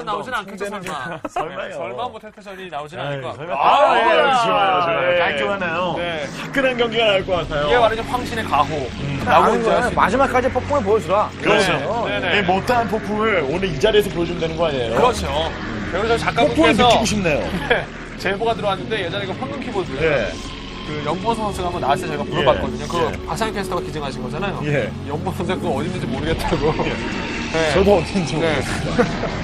나오진 않겠죠, 설마. 설마요. 설마 뭐 텔테전이 나오진 않을 것 같고. 좋아요. 깔끔하네요. 네. 화끈한 경기가 나올 것 같아요. 이게 바로 이제 황신의 가호. 나오는 거야. 마지막까지 폭풍을 보여주라. 그렇죠. 네네. 이 못다한 폭풍을 오늘 이 자리에서 보여준다는 거 아니에요? 그렇죠. 그래서 폭풍을 작가분께서 느끼고 싶네요. 제보가 들어왔는데 예전에 그 황금 키보드. 예. 그 연보선 선수가 한번 나왔을 때 저희가 물어봤거든요. 그거 예. 박상현 캐스터가 기증하신 거잖아요. 예. 연보선 선수가 그거 어디 있는지 모르겠다고. 네. 저도 어딘지 네. 모르겠습니다.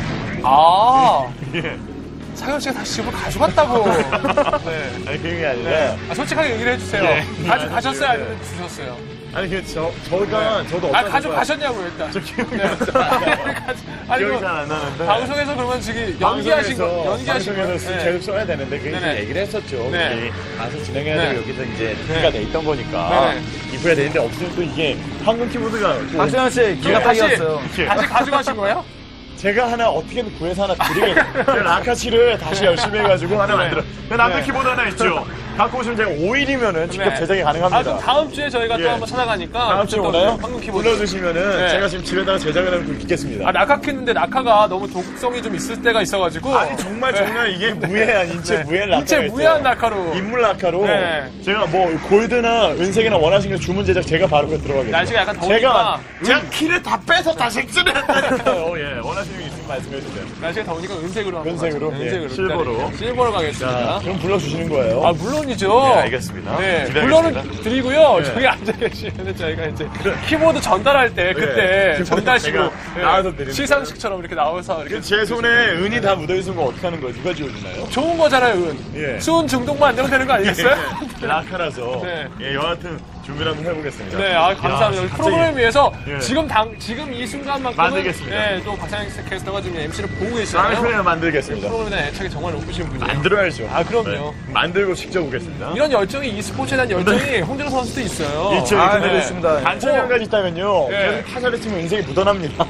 아, 예. 상현 씨가 다시 집을 가져갔다고. 네. 아니, 그게 아니라. 네. 솔직하게 얘기를 해주세요. 예. 가져가셨어요? 아니면 주셨어요? 아니, 저가, 저도 어떤. 가져가셨냐고요, 일단. 저 기억이 네. 아니, 기억이 그 잘 안 나는데. 방송에서 그러면 지금 연기하신 거, 방송에서 네. 계속 써야 되는데, 그 네네. 얘기를 했었죠. 네. 우리 가서 진행해야 네. 되고 여기서 이제 네. 기가 돼 있던 거니까. 네네. 입어야 되는데, 없으면 또 이게 황금 키보드가. 또 박수현 씨 기가 파기였어요. 다시 가져가신 거예요? 제가 하나 어떻게든 구해서 하나 드리겠습니다. 라카치를 다시 열심히 해가지고 하나 만들어. 남들 네. 키보드 하나 있죠. 갖고 오시면 제가 5일이면은 직접 네. 제작이 가능합니다. 아, 그럼 다음 주에 저희가 예. 또 한번 찾아가니까. 다음 주에 또 오나요? 황금 키보드. 불러주시면은 네. 제가 지금 집에다가 제작을 하면 있겠습니다. 아, 낙하 켰는데 낙하가 너무 독성이 좀 있을 때가 있어가지고. 아니 정말 이게 무해한 인체 네. 무해한 낙하가 인체 있어요. 무해한 낙하로. 인물 낙하로 네. 제가 뭐 골드나 은색이나 원하시는 거 주문 제작 제가 바로 들어가겠습니다. 날씨가 약간 더우니까. 제가 키를 다 빼서 다 색칠을 했다니까요. 예, 원하시는 게 있으면 말씀해 주세요. 날씨가 더우니까 은색으로 한번 은색으로? 가죠. 예, 은색으로. 실버로. 실버로 가겠습니다. 자, 그럼 불러주시는 거예요. 아, 물론이죠. 네, 알겠습니다. 네, 기대하겠습니다. 물론은 드리고요. 네. 저기 앉아 계시면 저희가 이제 키보드 전달할 때 그때 네. 전달식으로 제가 나와서 드립니다. 시상식처럼 이렇게 나와서 이렇게 제 손에 은이 다 묻어있는 거 어떻게 하는 거예요? 누가 지워주나요? 좋은 거잖아요, 은. 예. 수은 중독만 안 되면 되는 거 아니겠어요? 라카라서. 네. 예, 여하튼 준비를 한번 해보겠습니다. 네, 아, 감사합니다. 야, 프로그램을 위해서 예. 지금 이 순간만큼은 만들겠습니다. 네, 또 박상현 캐스터가 지금 MC를 보고 다음에 계시잖아요. 소리를 만들겠습니다. 프로그램에 대한 애착이 정말 높으신 분이에요. 만들어야죠. 아, 그럼요. 네. 만들고 직접 오겠습니다. 이런 열정이 e스포츠에 대한 열정이 홍진호 선수도 있어요. 있죠. 아, 근데 네. 있습니다. 단점이 한 가지 있다면요. 예. 계속 타자를 치면 인생이 묻어납니다.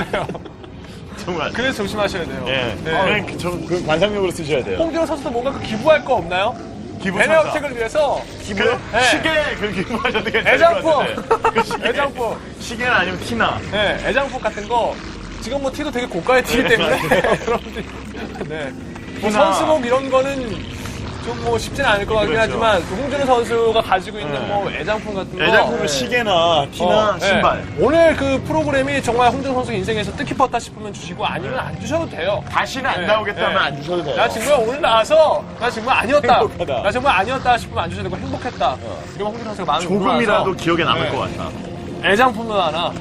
정말. 그래서 조심하셔야 돼요. 예. 네. 그 관상력으로 쓰셔야 돼요. 홍진호 선수도 뭔가 그 기부할 거 없나요? 기부 배너 참가. 혜택을 위해서 기부요? 네. 시계 그 기부하셔도 괜찮을 애장품! 것 같은데. 그 시계. 애장품! 시계는 아니면 티나. 네, 애장품 같은 거 지금 뭐 티도 되게 고가의 티이기 때문에 여러분들 네. 뭐 티나. 선수복 이런 거는 좀 뭐 쉽지는 않을 것 같긴 그렇죠. 하지만 그 홍준호 선수가 가지고 있는 네. 뭐 애장품 같은 거 애장품은 시계나 티나 네. 신발. 오늘 그 프로그램이 정말 홍준호 선수 인생에서 뜻깊었다 싶으면 주시고 아니면 안 주셔도 돼요. 다시는 안 네. 나오겠다면 네. 안 주셔도 돼요. 나 정말 오늘 나와서 나 정말 아니었다. 행복하다. 나 정말 아니었다 싶으면 안 주셔도 되고 행복했다. 그리고 홍준호 선수가 마음이 조금이라도 울어나서 기억에 남을 네. 것 같아. 애장품도 하나.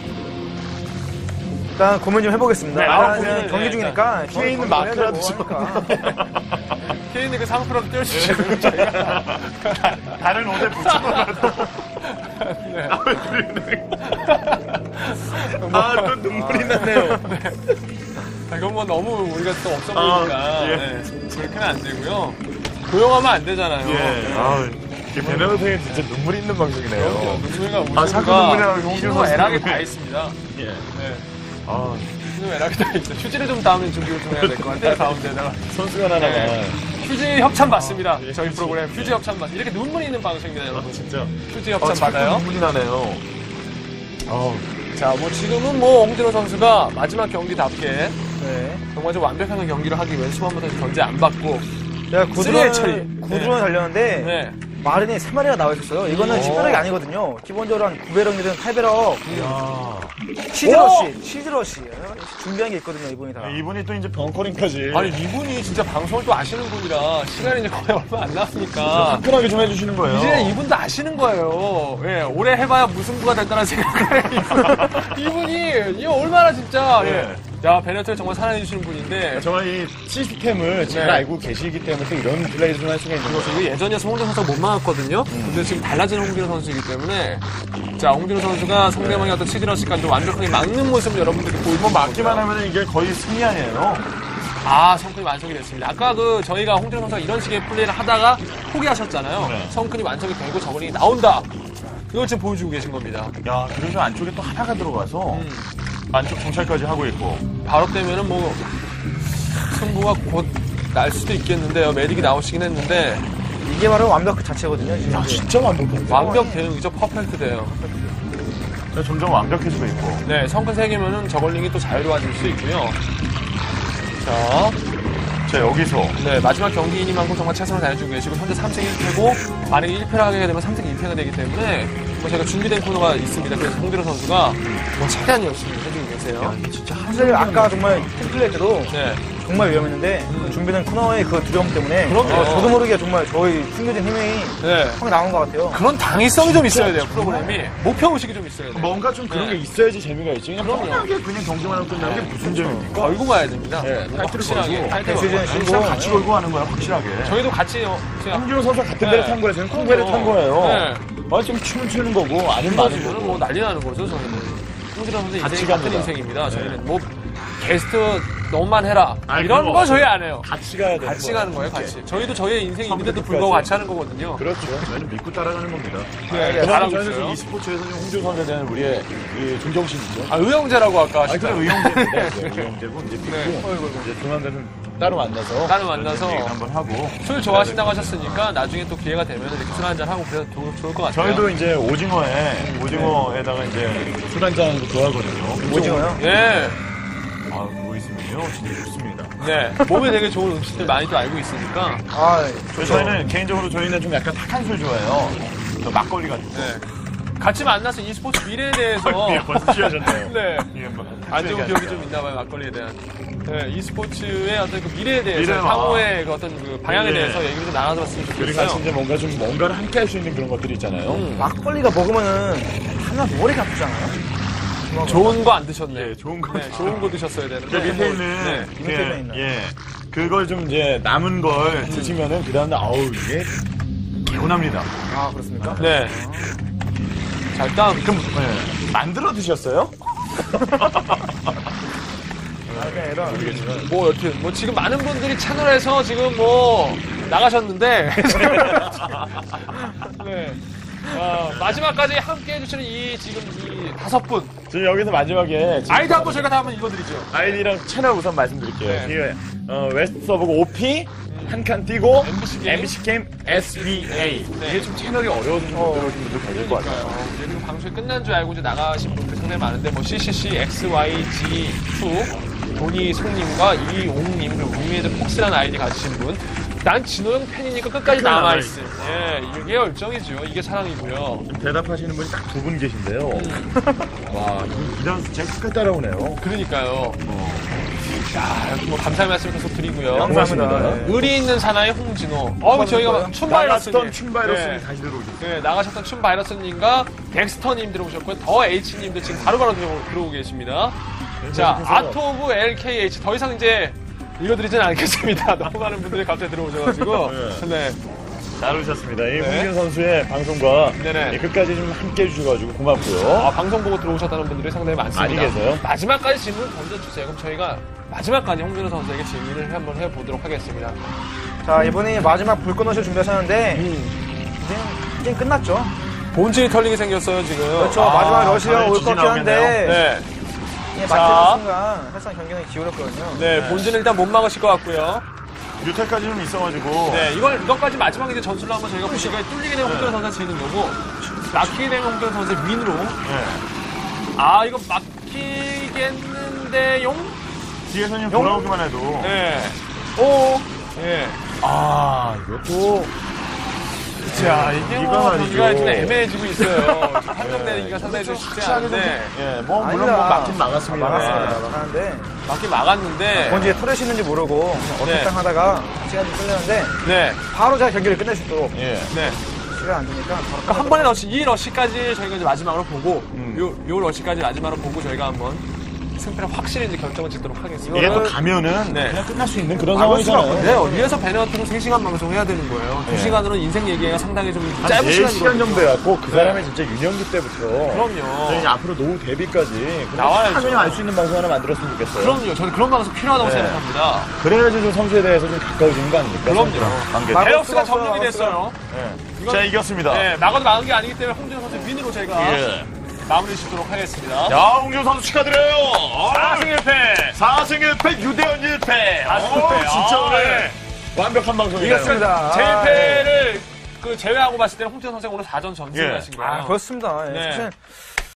일단 고민 좀 해보겠습니다. 네, 나는 고민을- 경기 네, 중이니까 뒤에 있는 경기 해야 마크라도 되고 좀. 하니까. 케인이 그 상프로 띄워주시면 저희가 다른 옷에 붙여놓으라도. 아, 또 눈물이 나네요. 이건 뭐 너무 우리가 또 없어 보이니까 예. 네, 그렇게는 안 되고요. 고용하면 안 되잖아요. 예. 아, 배너생이 진짜 눈물이 있는 방송이네요. 눈물과 아, 자꾸 눈물이랑 우주가 홍준호 신호 애락이 선수. 다 있습니다. 예. 네. 아, 신호 애락이 다 있어요. 휴지를 좀 다음에 준비를 좀 해야 될 것 같아요. 가운데다가. 선수가 하나만. 네. 휴지 협찬 받습니다. 저희 프로그램 휴지 협찬 받. 이렇게 눈물이 있는 방송입니다, 여러분. 진짜. 휴지 협찬 받아요. 눈물이 나네요. 자, 뭐 지금은 뭐 홍진호 선수가 마지막 경기답게 네. 정말 좀 완벽한 경기를 하기 위해 수만부터 견제 안 받고 내가 쓰리의 처리. 구드론을 달렸는데 네. 마린이 3마리가 나와 있었어요. 이거는 10배럭이 아니거든요. 기본적으로 한 9배럭이든 8배럭. 치즈러시. 준비한 게 있거든요, 이분이 다. 이분이 또 이제 벙커링까지. 아니 이분이 진짜 방송을 또 아시는 분이라 시간이 이제 거의 얼마 안 남으니까 화끈하게 좀 해주시는 거예요. 이제 이분도 아시는 거예요. 예, 오래 해봐야 무승부가 될 거라는 생각을 이분이 이거 얼마나 진짜 예. 야 베네트를 정말 사랑해주시는 분인데 정말 이 시스템을 잘 네. 알고 계시기 때문에 또 이런 플레이를 좀 할 수가 있는 거죠. 이게 예전에 홍진호 선수가 못 막았거든요. 근데 지금 달라진 홍진호 선수이기 때문에 자 홍진호 선수가 상대방의 어떤 치즈러시까지 완벽하게 막는 모습을 여러분들이 보이면 막기만 하면 이게 거의 승리 아니에요. 아, 성큰이 완성이 됐습니다. 아까 그 저희가 홍진호 선수가 이런 식의 플레이를 하다가 포기하셨잖아요. 네. 성큰이 완성이 되고 저글링이 나온다. 이걸 지금 보여주고 계신 겁니다. 야, 그래서 안쪽에 또 하나가 들어가서 안쪽 정찰까지 하고 있고. 바로 되면은 뭐 승부가 곧 날 수도 있겠는데요. 메딕이 나오시긴 했는데 이게 바로 완벽 그 자체거든요. 지금 야, 이제. 진짜 완벽해. 완벽 대응이죠. 퍼펙트 대응. 점점 완벽해지고 있고. 네, 성큰 3개면은 저글링이 또 자유로워질 수 있고요. 자, 여기서. 네, 마지막 경기이니만큼 정말 최선을 다해주고 계시고, 현재 3승 1패고, 만약에 1패를 하게 되면 3승 2패가 되기 때문에, 정말 저희가 준비된 코너가 있습니다. 그래서 홍준호 선수가 뭐 최대한 열심히 해주고 계세요. 진짜 사실 아까 정말 팀플레이 때도 네. 정말 위험했는데 준비된 코너의 그 두려움 때문에 그럼요. 저도 모르게 정말 저희 숨겨진 힘이 네. 확 나온 것 같아요. 그런 당위성이 좀 있어야 돼요, 프로그램이. 목표의식이 좀 있어야 돼요. 뭔가 좀 그런 네. 게 있어야지 재미가 있지. 그냥 그럼요. 뻔하게 그냥 경기만 하고 끝나는 게 무슨 재미입니까? 걸고 가야 됩니다. 네, 뭔가 타이틀을 확실하게. 걸고. 타이틀 시즌 걸고. 시즌 항상 같이 걸고 하는 거야, 확실하게. 저희도 같이, 홍준호 선수가 같은 배를 네. 탄 거예요. 저는 큰 배를 탄 거예요. 네. 지금 춤을 추는 거고, 아니면 많은 저는 거고. 뭐 난리 나는 거죠, 저희는. 홍준호 선수 같이 인생이 같은 갑니다. 인생입니다. 저희는 뭐, 게스트 너만 해라. 아, 이런 그거 거 저희 안 해요. 같이 가야 돼. 같이 가는 거예요, 같이. 저희도 저희의 인생이 있는데도 선배들까지. 불구하고 같이 하는 거거든요. 그렇죠. 저희는 믿고 따라가는 겁니다. 네, 그만큼 잘하고 저희는 있어요. 좀 e스포츠에서 좀 홍준호 선수에 대한 우리의 이 존경심이죠. 아, 의형제라고 아까 아니, 그래, 하시잖아요. 의형제입니다. 의형제고, 이제 믿고, 네. 이제 조만간은 따로 만나서. 따로 만나서 얘기 한번 하고. 술 좋아하신다고 하셨으니까 나중에 또 기회가 되면 이렇게 술 한잔 하고 그래도 좋을 것 같아요. 저희도 이제 오징어에다가 이제 술 한잔 좋아하거든요. 오징어요? 예. 아, 그거 있으면요. 진짜 좋습니다. 네. 몸에 되게 좋은 음식들 많이 또 알고 있으니까. 아, 그래서 저희는, 개인적으로 저희는 좀 약간 탁한 술 좋아해요. 또 막걸리 같은 거. 네. 같이 만나서 e스포츠 미래에 대해서. 예, 벌써 취하셨네요. 네. 예, 뭐, 안 좋은 얘기하시죠. 기억이 좀 있나 봐요, 막걸리에 대한. 네, e스포츠의 어떤 그 미래에 대해서, 미래, 향후의 그 어떤 그 방향에 예. 대해서 얘기를 좀 나눠봤으면 그리고 같이 좋겠어요. 이제 뭔가를 함께 할 수 있는 그런 것들이 있잖아요. 막걸리가 먹으면은 하나 머리가 아프잖아요. 좋은 거 안 드셨네. 예, 좋은 거. 네, 좋은 거 드셨어야 되는데. 그 밑에 있는, 네. 밑에도 있나요? 예, 그걸 좀 이제 남은 걸 드시면은 그 다음날, 아우, 이게 개운합니다. 아, 그렇습니까? 네. 자, 일단. 그럼, 예, 만들어 드셨어요? 아, 그냥 이런. 뭐 여튼 뭐 지금 많은 분들이 채널에서 지금 뭐 나가셨는데 네. 마지막까지 함께 해주시는 이 지금 이 5분 지금 여기서 마지막에. 지금 아이디 한번 저희가 다 한번 읽어드리죠. 아이디랑 채널 우선 말씀드릴게요. 네. 이게, 웨스트 서버고 OP, 한 칸 띄고, MBC MBC 게임 SBA. 네. 이게 좀 채널이 어려운 분들 계실 것 같아요. 그러니까요. 이제 그리고 방송이 끝난 줄 알고 이제 나가신 분들 상당히 많은데 뭐 CCC, XYG2, 도니 손님과 이옹님 그리고 웅미에드 폭스라는 아이디 가지신 분. 난 진호형 팬이니까 끝까지 남아있음. 예, 이게 열정이죠. 이게 사랑이고요. 대답하시는 분이 딱 두 분 계신데요. 와, 이런 제가 끝까지 따라오네요. 그러니까요. 야, 뭐 감사의 말씀 계속 드리고요. 감사합니다. 의리 있는 사나이 홍진호. 저희가 막 춤바이러스님. 나갔던 춤바이러스님 네. 다시 들어오죠. 네, 나가셨던 춤바이러스님과 덱스터님 들어오셨고요. 더 H님도 지금 바로바로 들어오고 계십니다. 자, 아트 오브 LKH. 더 이상 이제 읽어드리진 않겠습니다. 너무 많은 분들이 갑자기 들어오셔가지고. 네. 잘 오셨습니다. 이 네. 홍진 선수의 방송과 네네. 예, 끝까지 좀 함께 해주셔가지고 고맙고요. 방송 보고 들어오셨다는 분들이 상당히 많습니다. 많이 계세요? 마지막까지 질문 던져주세요. 그럼 저희가 마지막까지 홍진호 선수에게 질문을 한번 해보도록 하겠습니다. 자, 이번이 마지막 불꽃너쇼 준비하셨는데, 이제 끝났죠. 본질이 털리게 생겼어요, 지금. 그렇죠. 마지막 러시아 다들 올 지지 것 같긴 한데, 네. 예, 자. 막히는 순간 사실상 경기는 기울었거든요. 네, 본질은 일단 못 막으실 것 같고요. 유탈까지 좀 있어가지고. 네, 이것까지 마지막 이제 전술로 한번 저희가 보시기에 뚫리게 되면 홍준호 선수가 지는 거고, 막히게 되면 홍준호 선수의 윈으로. 네. 이거 막히겠는데용? 뒤에서 그냥 돌아오기만 해도. 네. 예. 이것도. 자, 이게 이거 뭐 말이죠. 경기가 좀 애매해지고 있어요. 판정내기가 상당히 좀 쉽지 않은데, 예, 뭐, 물론 뭐 막긴 막았습니다. 막았습니다. 막았는데, 막긴 막았는데, 언제 터렛이 있는지 모르고, 네. 어택당 하다가 시간이 좀 끌렸는데, 네, 바로 제가 경기를 끝낼 수 있도록 예. 네. 시간 안 되니까, 바로 그러니까 한 번에 이 러시까지 저희가 이제 마지막으로 보고, 요 러시까지 마지막으로 보고 저희가 한번 승패를 확실히 이제 결정을 짓도록 하겠습니다. 이게 또 가면은 네. 그냥 끝날 수 있는 그런 상황이잖아요. 네, 위에서 배너트로 3시간 방송 해야 되는 거예요. 2시간으로는 인생 얘기가 상당히 좀 한 짧은 4시간 시간이거든요. 정도 해갖고 그 사람의 진짜 유년기 때부터. 그럼요. 저희 이제 앞으로 노후 데뷔까지. 나와야죠. 그냥 알 수 있는 방송 하나 만들었으면 좋겠어요. 그럼요. 저는 그런 방송 필요하다고 네. 생각합니다. 그래야지 좀 선수에 대해서 좀 가까워지는 거 아닙니까? 그럼요. 선수랑 관계. 막- 베럭스가 막았어요, 점령이 됐어요. 예. 이건- 자, 이겼습니다. 네, 막아도 막은 게 아니기 때문에 홍준호 선수 윈으로 제가 예. 마무리 짓도록 하겠습니다. 야, 홍준 선수 축하드려요. 4승 1패. 4승 1패, 유대현 1패. 4승 1패. 진짜 아, 오늘 네. 완벽한 방송이네요. 이겼습니다. 제 1패를 제외하고 봤을 때는 홍준호 선수가 오늘 4전 전승을 예. 하신 거예요. 그렇습니다. 예. 네. 사실